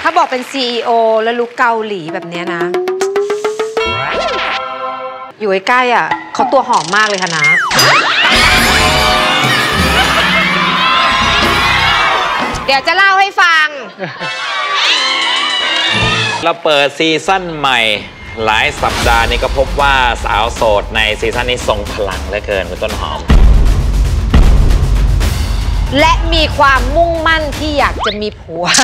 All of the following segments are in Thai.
ถ้าบอกเป็น CEO แล้วลุกเกาหลีแบบเนี้ยนะอยู่ใกล้ๆอ่ะเขาตัวหอมมากเลยค่ะนะเดี๋ยวจะเล่าให้ฟังเราเปิดซีซั่นใหม่หลายสัปดาห์นี้ก็พบว่าสาวโสดในซีซั่นนี้ทรงพลังเหลือเกินคุณต้นหอมและมีความมุ่งมั่นที่อยากจะมีผัว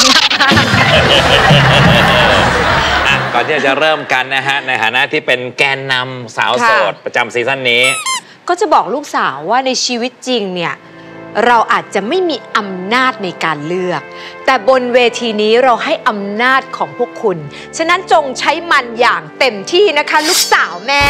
ก่อนที่จะเริ่มกันนะฮะในฐานะที่เป็นแกนนำสาวโสดประจำซีซั่นนี้ก็จะบอกลูกสาวว่าในชีวิตจริงเนี่ยเราอาจจะไม่มีอำนาจในการเลือกแต่บนเวทีนี้เราให้อำนาจของพวกคุณฉะนั้นจงใช้มันอย่างเต็มที่นะคะลูกสาวแม่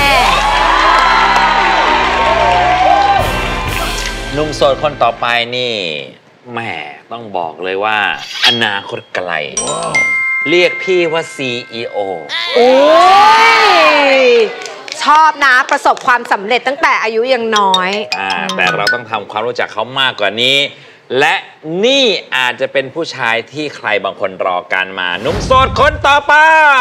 หนุ่มโสดคนต่อไปนี่แม่ต้องบอกเลยว่าอนาคตไกลเรียกพี่ว่า CEO โอ้ยชอบนะประสบความสำเร็จตั้งแต่อายุยังน้อยแต่เราต้องทำความรู้จักเขามากกว่านี้และนี่อาจจะเป็นผู้ชายที่ใครบางคนรอการมาหนุ่มโสดคนต่อไป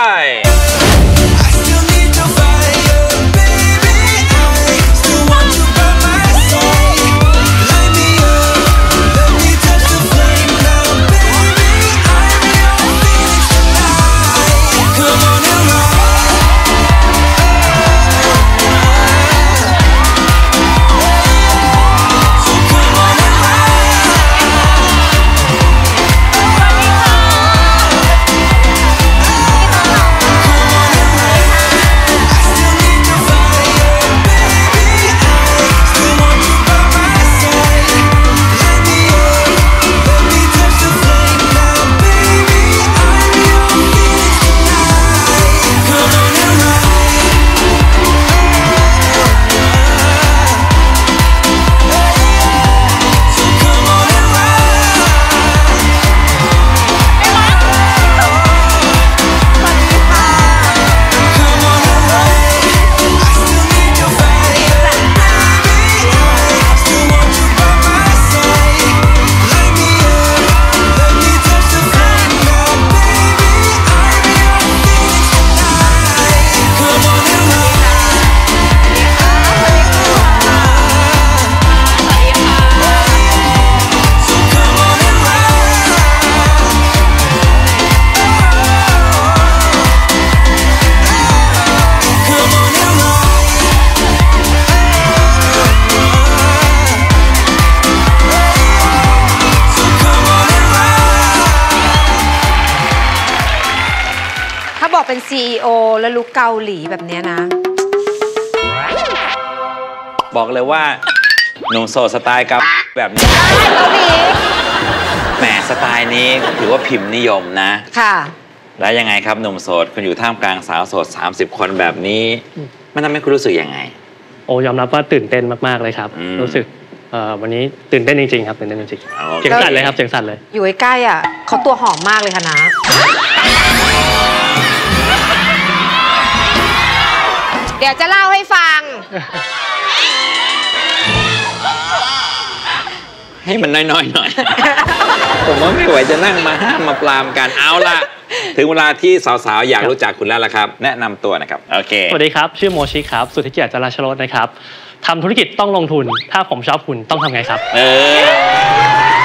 เป็น CEO แล้วลุกเกาหลีแบบเนี้ยนะบอกเลยว่าหนุ่มโสดสไตล์กับแบบนี้แหมสไตล์นี้ถือว่าพิมพ์นิยมนะค่ะแล้วยังไงครับหนุ่มโสดคุณอยู่ท่ามกลางสาวโสด30 คนแบบนี้มันทำให้คุณรู้สึกยังไงโอ้ยอมรับว่าตื่นเต้นมากๆเลยครับรู้สึกวันนี้ตื่นเต้นจริงๆครับตื่นเต้นจริงๆเจ๋งสั่นเลยครับเจ๋งสั่นเลยอยู่ใกล้ๆอ่ะเขาตัวหอมมากเลยค่ะนะเดี๋ยวจะเล่าให้ฟังให้มันน้อยๆหน่อยผมว่าไม่ไหวจะนั่งมาห้ามมาปรามกันเอาล่ะถึงเวลาที่สาวๆอยากรู้จักคุณแล้วล่ะครับแนะนำตัวนะครับโอเคสวัสดีครับชื่อโมชิครับสุทธิเกียรติจราชรสนะครับทำธุรกิจต้องลงทุนถ้าผมชอบคุณต้องทำไงครับ